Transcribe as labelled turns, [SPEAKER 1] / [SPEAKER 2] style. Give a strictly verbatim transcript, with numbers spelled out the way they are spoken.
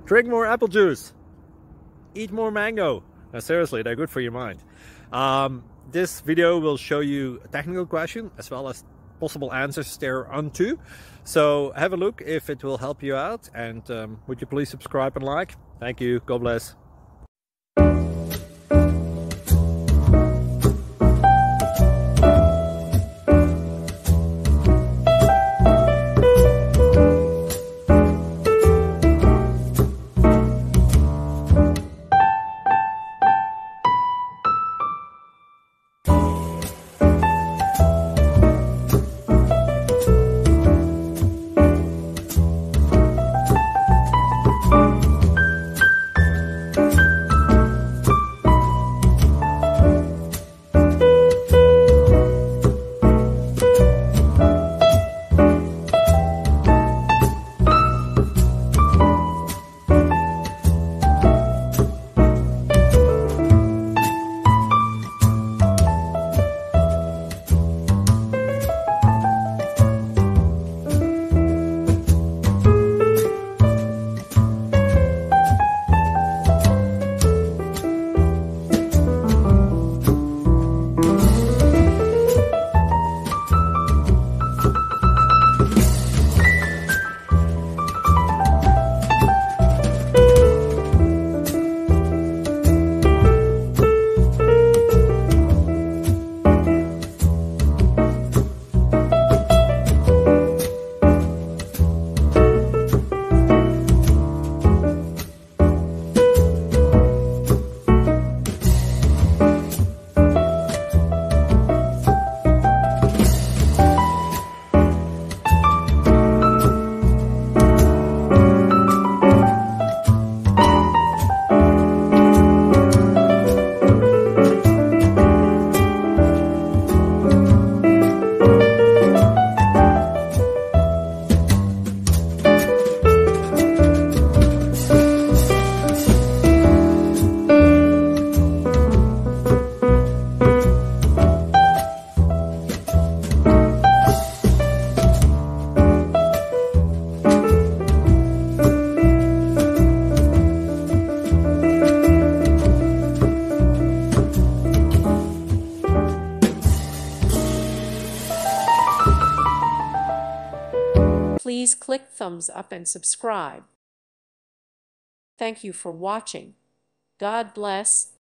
[SPEAKER 1] Drink more apple juice. Eat more mango. Now, seriously, they're good for your mind. Um, this video will show you a technical question as well as possible answers thereunto. So have a look if it will help you out, and um, would you please subscribe and like? Thank you. God bless.
[SPEAKER 2] Please click thumbs up and subscribe. Thank you for watching. God bless.